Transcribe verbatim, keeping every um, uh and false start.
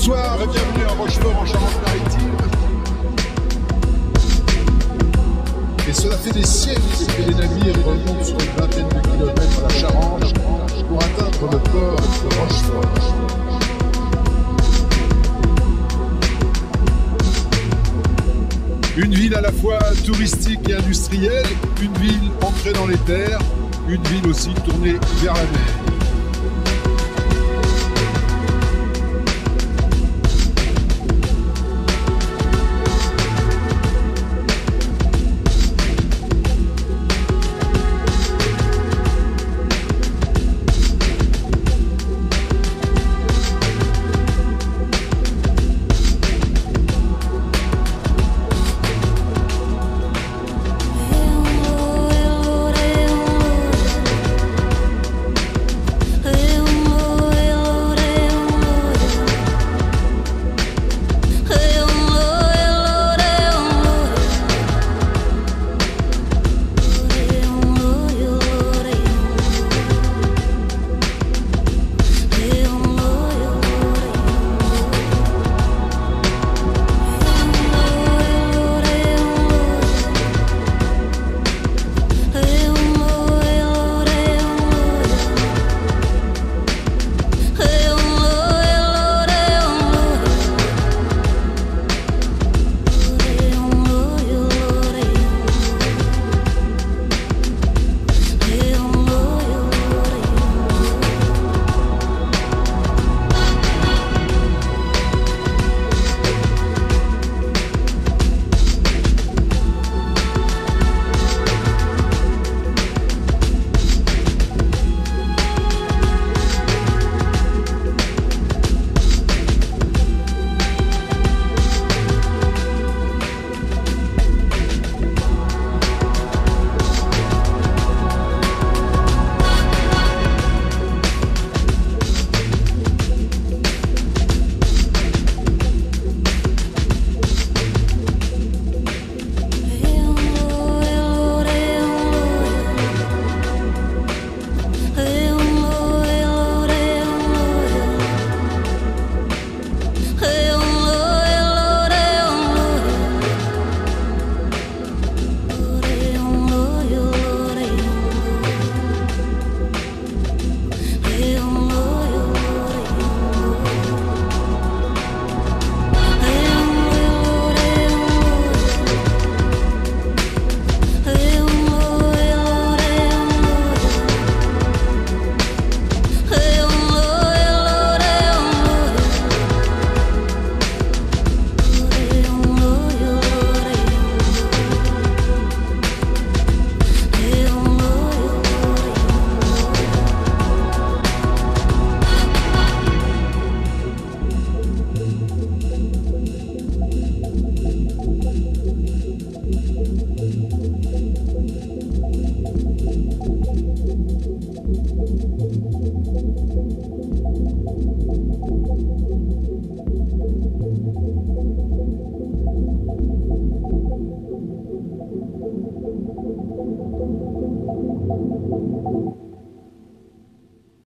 Bonsoir et bienvenue à Rochefort en Charente-Maritime. Et cela fait des siècles que les navires remontent sur une vingtaine de kilomètres à la Charente pour atteindre le port de Rochefort. Une ville à la fois touristique et industrielle, une ville ancrée dans les terres, une ville aussi tournée vers la mer.